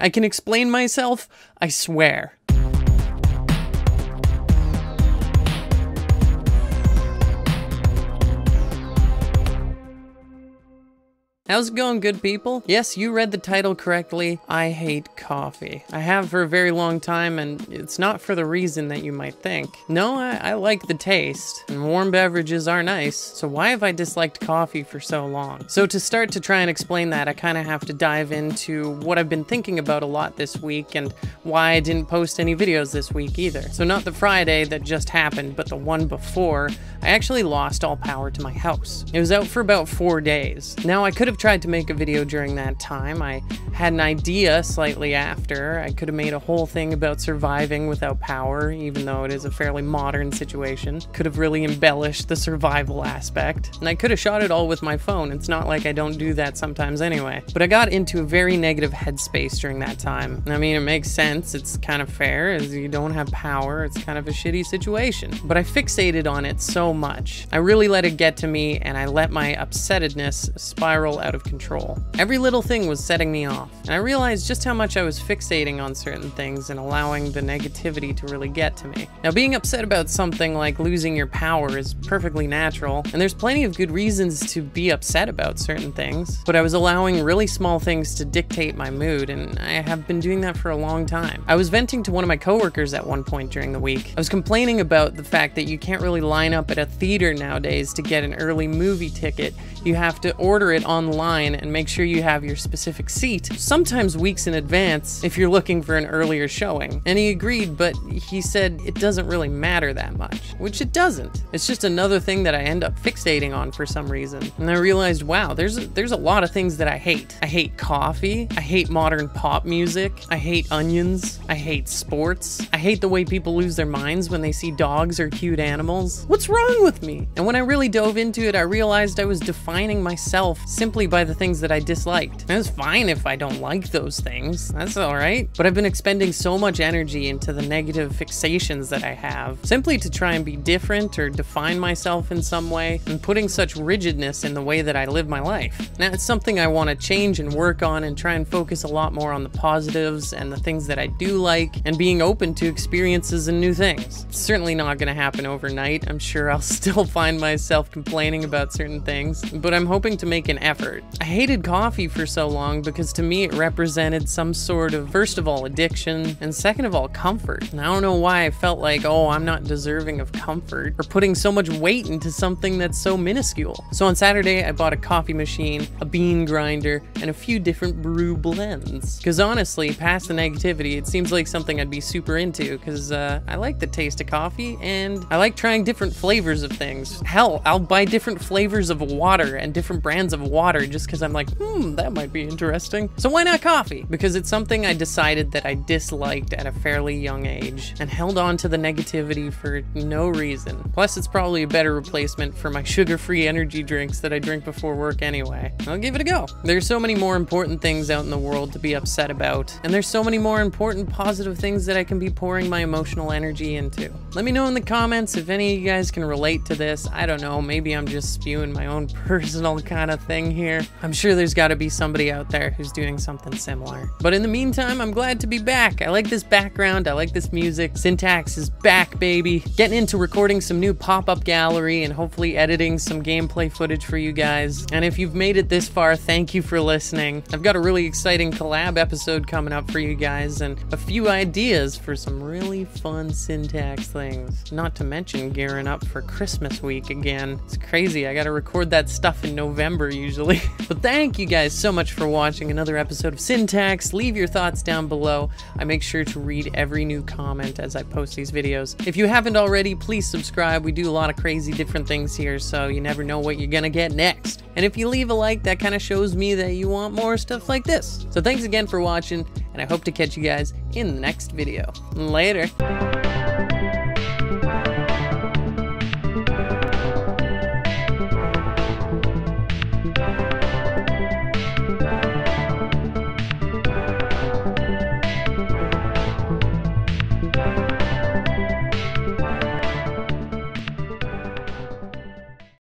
I can explain myself, I swear. How's it going, good people? Yes, you read the title correctly. I hate coffee. I have for a very long time, and it's not for the reason that you might think. No, I like the taste, and warm beverages are nice, so why have I disliked coffee for so long? So to start to try and explain that, I kind of have to dive into what I've been thinking about a lot this week, and why I didn't post any videos this week either. So not the Friday that just happened, but the one before, I actually lost all power to my house. It was out for about 4 days. Now, I could have tried to make a video during that time. I had an idea slightly after. I could have made a whole thing about surviving without power, even though it is a fairly modern situation. Could have really embellished the survival aspect. And I could have shot it all with my phone. It's not like I don't do that sometimes anyway. But I got into a very negative headspace during that time. I mean, it makes sense. It's kind of fair, as you don't have power. It's kind of a shitty situation. But I fixated on it so much. I really let it get to me, and I let my upsettedness spiral out of control. Every little thing was setting me off, and I realized just how much I was fixating on certain things and allowing the negativity to really get to me. Now, being upset about something like losing your power is perfectly natural, and there's plenty of good reasons to be upset about certain things, but I was allowing really small things to dictate my mood, and I have been doing that for a long time. I was venting to one of my coworkers at one point during the week. I was complaining about the fact that you can't really line up at a theater nowadays to get an early movie ticket. You have to order it online and make sure you have your specific seat, sometimes weeks in advance if you're looking for an earlier showing. And he agreed, but he said it doesn't really matter that much, which it doesn't. It's just another thing that I end up fixating on for some reason. And I realized, wow, there's a lot of things that I hate. I hate coffee. I hate modern pop music. I hate onions. I hate sports. I hate the way people lose their minds when they see dogs or cute animals. What's wrong with me? And when I really dove into it, I realized I was defining myself simply by the things that I disliked. And it's fine if I don't like those things. That's alright. But I've been expending so much energy into the negative fixations that I have, simply to try and be different or define myself in some way, and putting such rigidness in the way that I live my life. Now, it's something I want to change and work on and try and focus a lot more on the positives and the things that I do like, and being open to experiences and new things. It's certainly not going to happen overnight. I'm sure I'll still find myself complaining about certain things, but I'm hoping to make an effort. I hated coffee for so long because to me it represented some sort of, first of all, addiction, and second of all, comfort. And I don't know why I felt like, oh, I'm not deserving of comfort, or putting so much weight into something that's so minuscule. So on Saturday, I bought a coffee machine, a bean grinder, and a few different brew blends. Because honestly, past the negativity, it seems like something I'd be super into, because I like the taste of coffee, and I like trying different flavors of things. Hell, I'll buy different flavors of water and different brands of water just because I'm like, that might be interesting. So why not coffee? Because it's something I decided that I disliked at a fairly young age, and held on to the negativity for no reason. Plus, it's probably a better replacement for my sugar-free energy drinks that I drink before work anyway. I'll give it a go. There's so many more important things out in the world to be upset about, and there's so many more important positive things that I can be pouring my emotional energy into. Let me know in the comments if any of you guys can relate to this. I don't know, maybe I'm just spewing my own personal kind of thing here. I'm sure there's got to be somebody out there who's doing something similar. But in the meantime, I'm glad to be back. I like this background, I like this music. Syntax is back, baby. Getting into recording some new pop-up gallery and hopefully editing some gameplay footage for you guys. And if you've made it this far, thank you for listening. I've got a really exciting collab episode coming up for you guys, and a few ideas for some really fun Syntax things. Not to mention gearing up for Christmas week again. It's crazy, I gotta record that stuff in November usually. But thank you guys so much for watching another episode of Syntax. Leave your thoughts down below. I make sure to read every new comment as I post these videos. If you haven't already, please subscribe. We do a lot of crazy different things here, so you never know what you're gonna get next. And if you leave a like, that kind of shows me that you want more stuff like this. So thanks again for watching, and I hope to catch you guys in the next video. Later.